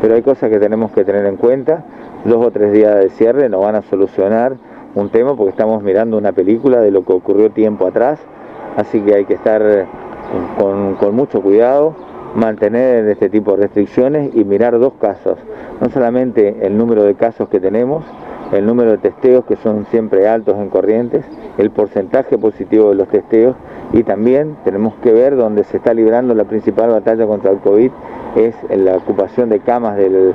pero hay cosas que tenemos que tener en cuenta. 2 o 3 días de cierre no van a solucionar un tema porque estamos mirando una película de lo que ocurrió tiempo atrás, así que hay que estar con mucho cuidado, mantener este tipo de restricciones y mirar 2 casos, no solamente el número de casos que tenemos, el número de testeos que son siempre altos en Corrientes, el porcentaje positivo de los testeos, y también tenemos que ver dónde se está librando la principal batalla contra el COVID, es en la ocupación de camas del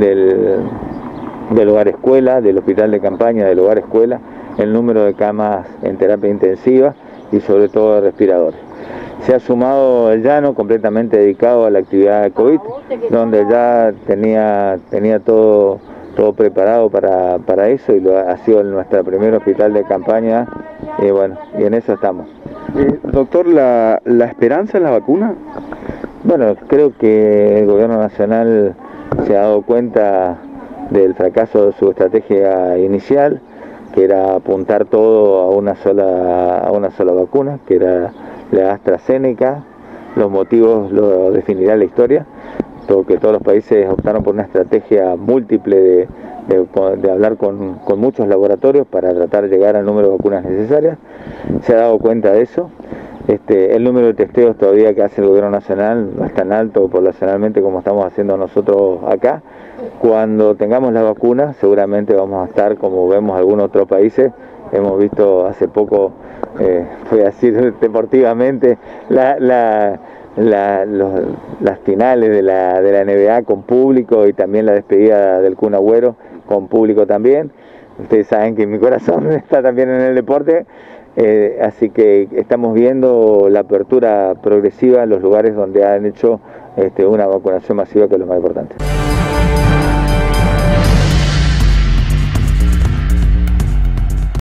hogar escuela, del hospital de campaña del hogar escuela, el número de camas en terapia intensiva y sobre todo de respiradores. Se ha sumado el llano completamente dedicado a la actividad de COVID, donde ya tenía todo preparado para eso, y ha sido nuestro primer hospital de campaña, y bueno, y en eso estamos. Doctor, ¿la esperanza en la vacuna? Bueno, creo que el gobierno nacional se ha dado cuenta del fracaso de su estrategia inicial, que era apuntar todo a una sola vacuna, que era la AstraZeneca. Los motivos lo definirá la historia, que todos los países optaron por una estrategia múltiple de hablar con muchos laboratorios para tratar de llegar al número de vacunas necesarias. Se ha dado cuenta de eso. El número de testeos todavía que hace el gobierno nacional no es tan alto poblacionalmente como estamos haciendo nosotros acá. Cuando tengamos la vacuna seguramente vamos a estar como vemos algunos otros países. Hemos visto hace poco, voy a decir deportivamente, las finales de la NBA con público, y también la despedida del Kun Agüero con público también. Ustedes saben que mi corazón está también en el deporte. Así que estamos viendo la apertura progresiva en los lugares donde han hecho una vacunación masiva, que es lo más importante.